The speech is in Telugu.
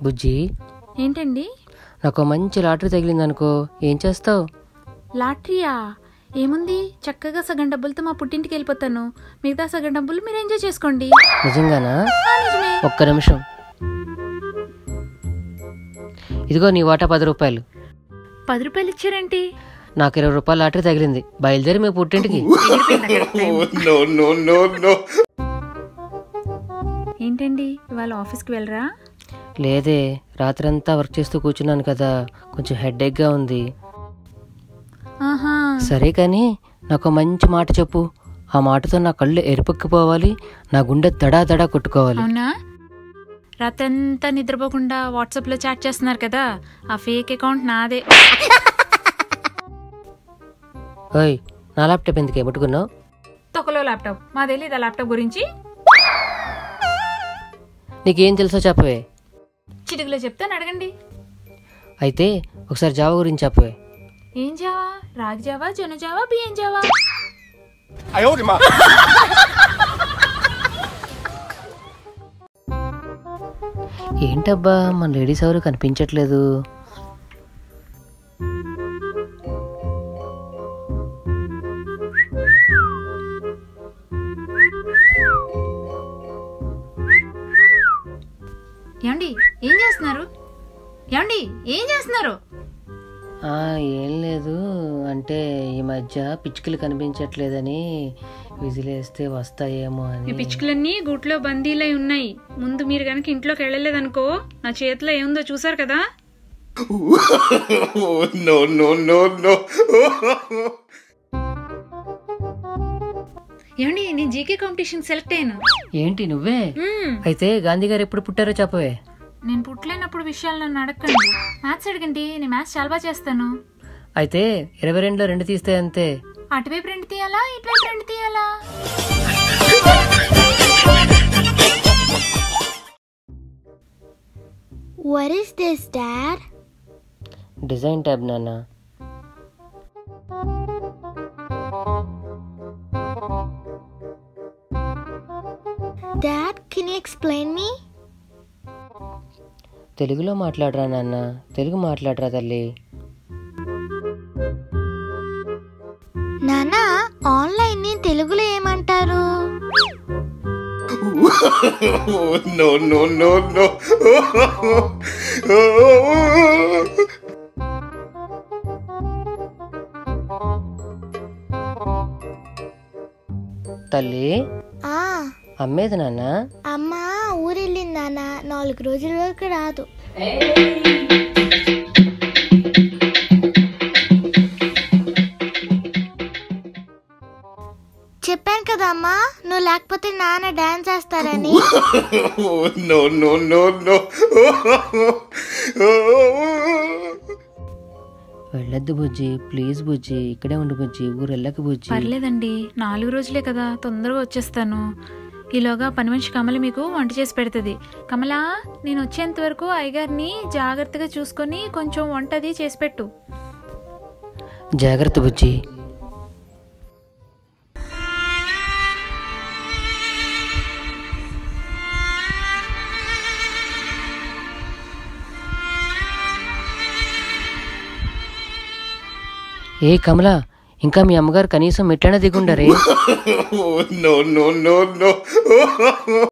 బుజ్జి, ఏంటండి? నాకు మంచి లాటరీ తగిలిందనుకో, ఏం చేస్తావు? లాటరీయా? ఏముంది, చక్కగా సగం డబ్బులతో మా పుట్టింటికి వెళ్ళిపోతాను. మిగతా సగం డబ్బులు మీరు ఎంజాయ్ చేసుకోండి. నిజంగానా? నిజమే. ఒక్క నిమిషం. ఇదిగో నీ వాటా 10 రూపాయలు. 10 రూపాయలు ఇచ్చారేంటి? నాకు 20 రూపాయల లాటరీ తగిలింది. బయలుదేరి మీ పుట్టింటికి. ఏంటండి, ఇవాళ ఆఫీస్కి వెళ్ళరా? లేదే, రాత్రంతా వర్క్ చేస్తూ కూర్చున్నాను కదా, కొంచెం హెడేక్గా ఉంది. ఆహా, సరే కానీ నాకు మంచి మాట చెప్పు. ఆ మాటతో నా కళ్ళు ఎరుపెక్కిపోవాలి, నా గుండె దడా దడా కొట్టుకోవాలి. అవునా? రాత్రంతా నిద్రపోకుండా వాట్సాప్లో చాట్ చేస్తున్నారు కదా, ఆ ఫేక్ అకౌంట్ నాదే. ఓయ్, నా ల్యాప్టాప్ ఎందుకే ముట్టుకున్నావు? తొక్కలో ల్యాప్టాప్, మా తెలీదా ల్యాప్టాప్ గురించి? నీకేం తెలుసో చెప్పవే. చిటికలో చెప్తాను, అడగండి. అయితే ఒకసారి జావా గురించి చెప్పవే. ఏం జావా? రాగి జావా, జొన్న జావా, బియ్యం జావా? ఏంటబ్బా, మన లేడీస్ ఎవరు కనిపించట్లేదు. ఏమండి, ఏం చేస్తున్నారు? ఏమండి, ఏం చేస్తున్నారు? ఏం లేదు, అంటే ఈ మధ్య పిచ్చుకలు కనిపించట్లేదని విజిలేస్తే వస్తాయేమో మీ అని. పిచ్చుకలన్నీ గూట్లో బందీలై ఉన్నాయి. ముందు మీరు కనుక ఇంట్లోకి వెళ్ళలేదనుకో, నా చేతిలో ఏముందో చూసారు కదా. ఏమండి, నేను జీకే కాంపిటీషన్ సెలెక్ట్ అయ్యాను. ఏంటి నువ్వే? అయితే గాంధీ గారు ఎప్పుడు పుట్టారో చెప్పవే. నేను పుట్టలేనప్పుడు విషయాలు నన్ను అడగండి, మ్యాథ్స్ అడగండి, నేను మ్యాథ్స్ చాలా బాగా చేస్తాను. అయితే 22లో 2 తీస్తే అంతే. అటువైపు 2 తీయాలా, ఇటువైపు 2 తీయాలా? What is this, Dad? Design tab నాన్న. Dad, can you explain me? తెలుగులో మాట్లాడరా నాన్న, తెలుగు మాట్లాడరా తల్లి. నానా, ఆన్లైన్ ని తెలుగులో ఏమంటారు? తల్లి, ఆ, అమ్మేది నాన్న. అమ్మ ఊరెళ్ళింది నాన్న, 4 రోజుల వరకు రాదు. చెప్పాను కదా అమ్మా, నువ్వు లేకపోతే నాన్న డాన్స్ చేస్తారని. వెళ్ళొద్దు బుజ్జి, ప్లీజ్ బుజ్జి, ఇక్కడే ఉండు బుజ్జి, ఊరు వెళ్ళకు బుజ్జి. పర్లేదండి, 4 రోజులే కదా, తొందరగా వచ్చేస్తాను. ఈలోగా పని మనిషి కమల మీకు వంట చేసి పెడుతుంది. కమలా, నేను వచ్చేంత వరకు అయ్యగారిని జాగ్రత్తగా చూసుకొని కొంచెం వంటది చేసి పెట్టు. జాగ్రత్త బుజ్జి. ఏ కమలా, ఇంకా మీ అమ్మగారు కనీసం మెట్లనే దిగుండరే.